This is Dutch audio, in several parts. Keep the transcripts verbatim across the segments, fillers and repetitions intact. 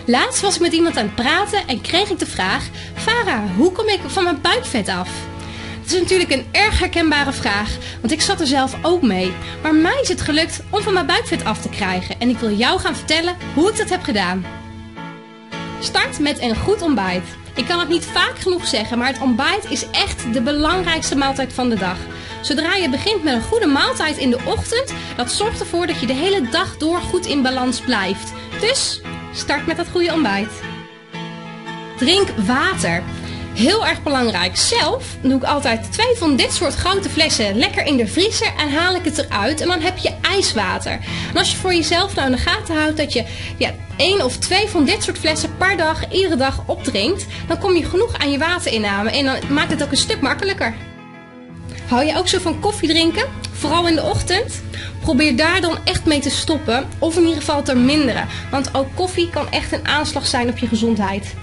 Laatst was ik met iemand aan het praten en kreeg ik de vraag: Farah, hoe kom ik van mijn buikvet af? Het is natuurlijk een erg herkenbare vraag, want ik zat er zelf ook mee. Maar mij is het gelukt om van mijn buikvet af te krijgen en ik wil jou gaan vertellen hoe ik dat heb gedaan. Start met een goed ontbijt. Ik kan het niet vaak genoeg zeggen, maar het ontbijt is echt de belangrijkste maaltijd van de dag. Zodra je begint met een goede maaltijd in de ochtend, dat zorgt ervoor dat je de hele dag door goed in balans blijft. Dus start met dat goede ontbijt. Drink water. Heel erg belangrijk. Zelf doe ik altijd twee van dit soort grote flessen lekker in de vriezer en haal ik het eruit en dan heb je ijswater. En als je voor jezelf nou in de gaten houdt dat je ja, één of twee van dit soort flessen per dag, iedere dag opdrinkt, dan kom je genoeg aan je waterinname en dan maakt het ook een stuk makkelijker. Hou je ook zo van koffie drinken? Vooral in de ochtend? Probeer daar dan echt mee te stoppen of in ieder geval te minderen, want ook koffie kan echt een aanslag zijn op je gezondheid.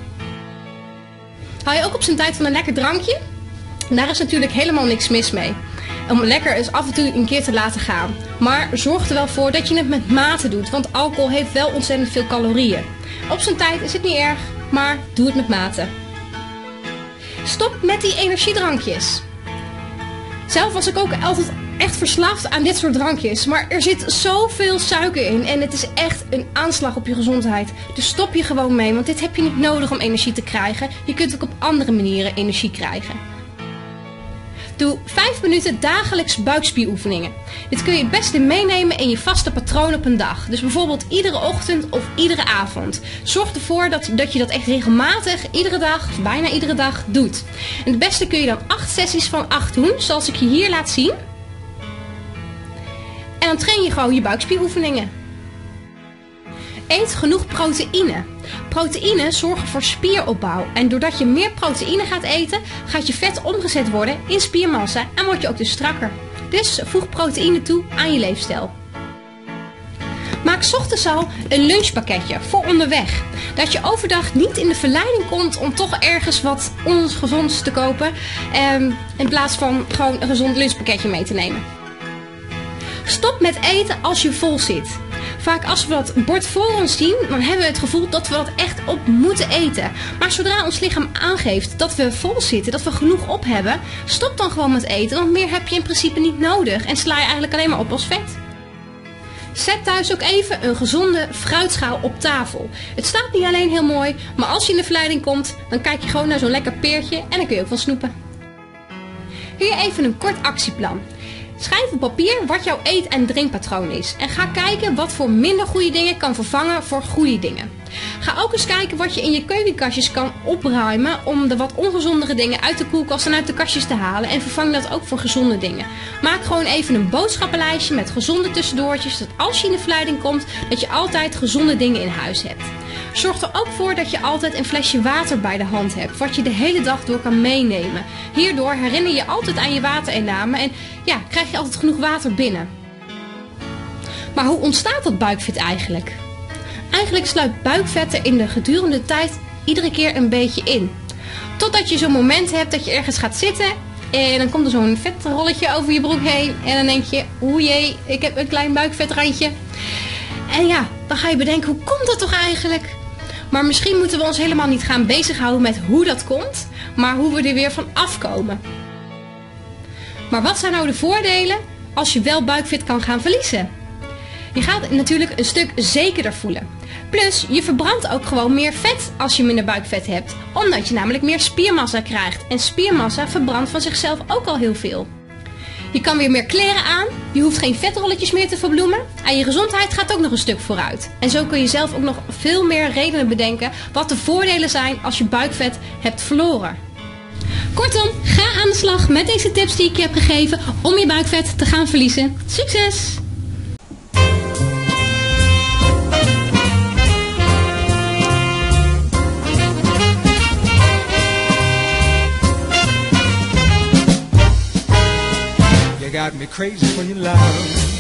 Hou je ook op zijn tijd van een lekker drankje? Daar is natuurlijk helemaal niks mis mee. Om lekker eens af en toe een keer te laten gaan. Maar zorg er wel voor dat je het met mate doet, want alcohol heeft wel ontzettend veel calorieën. Op zijn tijd is het niet erg, maar doe het met mate. Stop met die energiedrankjes. Zelf was ik ook altijd echt verslaafd aan dit soort drankjes, maar er zit zoveel suiker in en het is echt een aanslag op je gezondheid. Dus stop je gewoon mee, want dit heb je niet nodig om energie te krijgen. Je kunt ook op andere manieren energie krijgen. Doe vijf minuten dagelijks buikspieroefeningen. Dit kun je het beste meenemen in je vaste patroon op een dag. Dus bijvoorbeeld iedere ochtend of iedere avond. Zorg ervoor dat, dat je dat echt regelmatig, iedere dag, of bijna iedere dag, doet. En het beste kun je dan acht sessies van acht doen, zoals ik je hier laat zien. En dan train je gewoon je buikspieroefeningen. Eet genoeg proteïne. Proteïne zorgen voor spieropbouw. En doordat je meer proteïne gaat eten, gaat je vet omgezet worden in spiermassa en word je ook dus strakker. Dus voeg proteïne toe aan je leefstijl. Maak 's ochtends al een lunchpakketje voor onderweg. Dat je overdag niet in de verleiding komt om toch ergens wat ongezonds te kopen. Um, in plaats van gewoon een gezond lunchpakketje mee te nemen. Stop met eten als je vol zit. Vaak als we dat bord voor ons zien, dan hebben we het gevoel dat we dat echt op moeten eten. Maar zodra ons lichaam aangeeft dat we vol zitten, dat we genoeg op hebben, stop dan gewoon met eten, want meer heb je in principe niet nodig en sla je eigenlijk alleen maar op als vet. Zet thuis ook even een gezonde fruitschaal op tafel. Het staat niet alleen heel mooi, maar als je in de verleiding komt, dan kijk je gewoon naar zo'n lekker peertje en dan kun je ook van snoepen. Hier even een kort actieplan. Schrijf op papier wat jouw eet- en drinkpatroon is. En ga kijken wat voor minder goede dingen kan vervangen voor goede dingen. Ga ook eens kijken wat je in je keukenkastjes kan opruimen om de wat ongezondere dingen uit de koelkast en uit de kastjes te halen. En vervang dat ook voor gezonde dingen. Maak gewoon even een boodschappenlijstje met gezonde tussendoortjes. Dat als je in de verleiding komt, dat je altijd gezonde dingen in huis hebt. Zorg er ook voor dat je altijd een flesje water bij de hand hebt, wat je de hele dag door kan meenemen. Hierdoor herinner je altijd aan je waterinname en ja, krijg je altijd genoeg water binnen. Maar hoe ontstaat dat buikvet eigenlijk? Eigenlijk sluit buikvet er in de gedurende tijd iedere keer een beetje in. Totdat je zo'n moment hebt dat je ergens gaat zitten en dan komt er zo'n vetrolletje over je broek heen en dan denk je, oeh jee, ik heb een klein buikvetrandje. En ja, dan ga je bedenken, hoe komt dat toch eigenlijk? Maar misschien moeten we ons helemaal niet gaan bezighouden met hoe dat komt, maar hoe we er weer van afkomen. Maar wat zijn nou de voordelen als je wel buikvet kan gaan verliezen? Je gaat natuurlijk een stuk zekerder voelen. Plus, je verbrandt ook gewoon meer vet als je minder buikvet hebt, omdat je namelijk meer spiermassa krijgt. En spiermassa verbrandt van zichzelf ook al heel veel. Je kan weer meer kleren aan, je hoeft geen vetrolletjes meer te verbloemen en je gezondheid gaat ook nog een stuk vooruit. En zo kun je zelf ook nog veel meer redenen bedenken wat de voordelen zijn als je buikvet hebt verloren. Kortom, ga aan de slag met deze tips die ik je heb gegeven om je buikvet te gaan verliezen. Succes! Got me crazy for your love.